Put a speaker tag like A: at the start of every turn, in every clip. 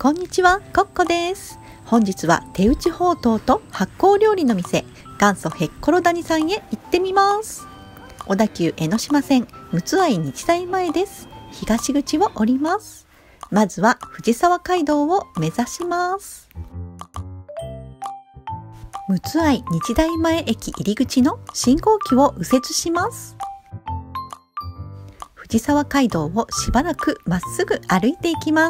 A: こんにちは、コッコです。本日は手打ちほうとうと発酵料理の店元祖へっころ谷さんへ行ってみます。小田急江ノ島線陸奥愛日大前です。東口を降ります。まずは藤沢街道を目指します。陸奥愛日大前駅入り口の信号機を右折します。藤沢街道をしばらくまっすぐ歩いていきます。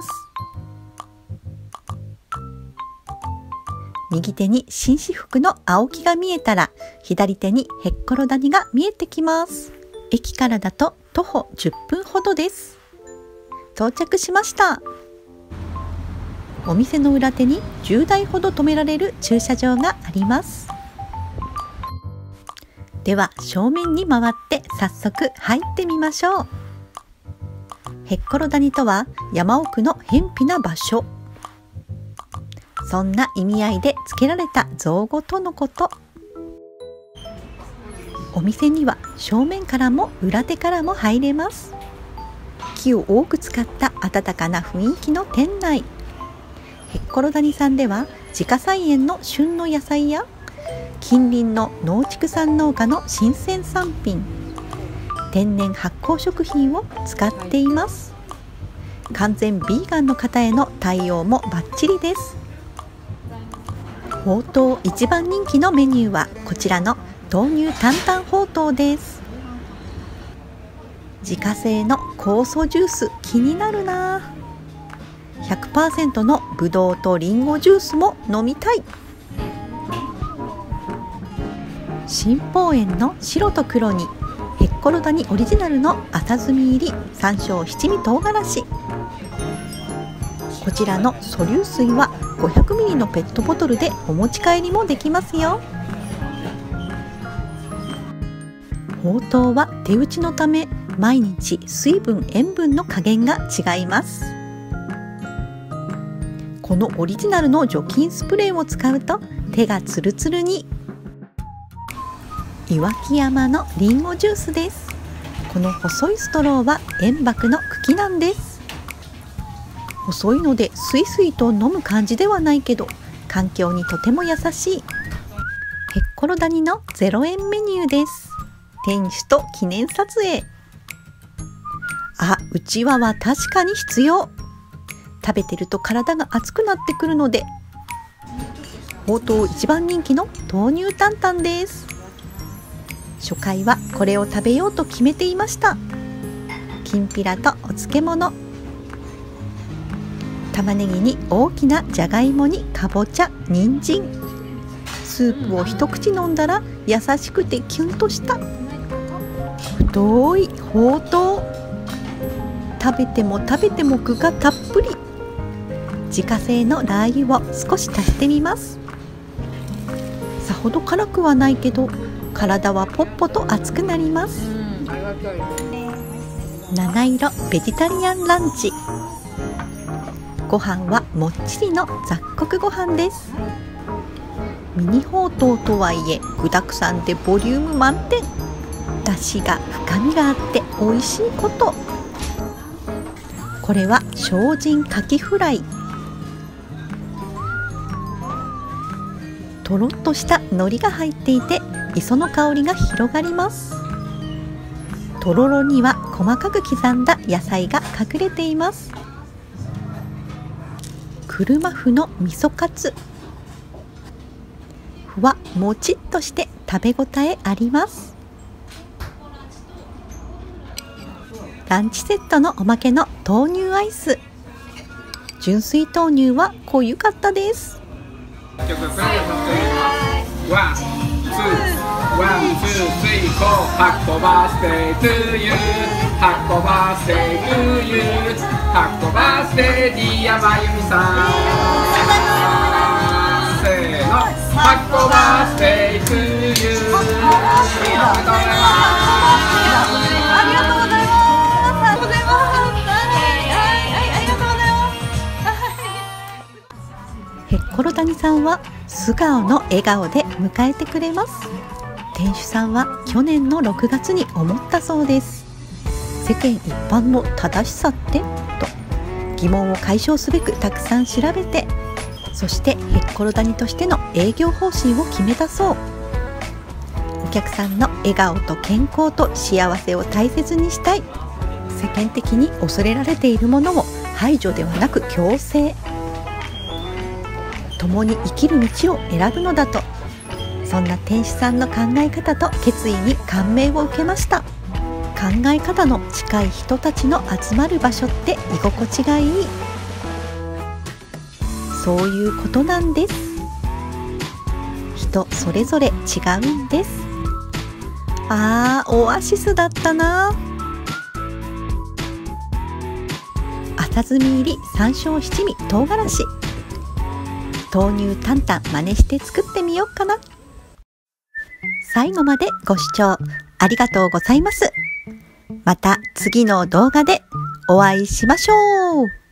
A: 右手に紳士服の青木が見えたら、左手にへっころ谷が見えてきます。駅からだと徒歩10分ほどです。到着しました。お店の裏手に10台ほど止められる駐車場があります。では正面に回って早速入ってみましょう。へっころ谷とは山奥の偏僻な場所、そんな意味合いで付けられた造語とのこと。お店には正面からも裏手からも入れます。木を多く使った温かな雰囲気の店内。へっころ谷さんでは自家菜園の旬の野菜や近隣の農畜産農家の新鮮産品、天然発酵食品を使っています。完全ビーガンの方への対応もバッチリです。ほうとう一番人気のメニューはこちらの豆乳担々ほうとうです。自家製の酵素ジュース気になるな。 100% のぶどうとりんごジュースも飲みたい。新宝園の白と黒にへっころ谷オリジナルの浅摘み入り山椒七味唐辛子。こちらの素粒水は500ミリのペットボトルでお持ち帰りもできますよ。ほうとうは手打ちのため毎日水分塩分の加減が違います。このオリジナルの除菌スプレーを使うと手がツルツルに。岩木山のりんごジュースです。この細いストローは塩爆の茎なんです。細いのでスイスイと飲む感じではないけど環境にとても優しいへっころ谷の0円メニューです。店主と記念撮影。うちわは確かに必要。食べてると体が熱くなってくるので。ほうとう一番人気の豆乳担々です。初回はこれを食べようと決めていました。きんぴらとお漬物、玉ねぎに大きなじゃがいもにかぼちゃ、人参。スープを一口飲んだら優しくてキュンとした太いほうとう。食べても食べても具がたっぷり。自家製のラー油を少し足してみます。さほど辛くはないけど体はポッポと熱くなります。七色ベジタリアンランチ。ご飯はもっちりの雑穀ご飯です。ミニほうとうとはいえ具だくさんでボリューム満点。だしが深みがあって美味しいこと。これは精進かきフライ。とろっとした海苔が入っていて磯の香りが広がります。とろろには細かく刻んだ野菜が隠れています。車麩の味噌カツ。麩はもちっとして食べ応えあります。ランチセットのおまけの豆乳アイス。純粋豆乳は濃ゆかったです。へっころ谷さんは素顔の笑顔で迎えてくれます。店主さんは去年の6月に思ったそうです。世間一般の正しさってと疑問を解消すべくたくさん調べて、そしてへっころ谷としての営業方針を決めたそう。お客さんの笑顔と健康と幸せを大切にしたい。世間的に恐れられているものを排除ではなく共生、共に生きる道を選ぶのだと。そんな店主さんの考え方と決意に感銘を受けました。考え方の近い人たちの集まる場所って居心地がいい。そういうことなんです。人それぞれ違うんです。オアシスだったな。浅摘み入り山椒七味唐辛子、豆乳担々真似して作ってみようかな。最後までご視聴ありがとうございます。また次の動画でお会いしましょう。